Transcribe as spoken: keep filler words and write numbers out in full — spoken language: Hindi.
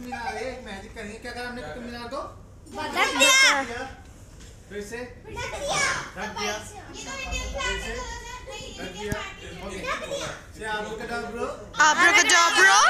मीनार है, एक मैजिक करेंगे। क्या करा हमने कुतुब मीनार को? रख दिया। फिर से रख दिया। रख दिया। रख दिया। ओके। से आप लोग का ब्रो। आप लोग का जॉब ब्रो।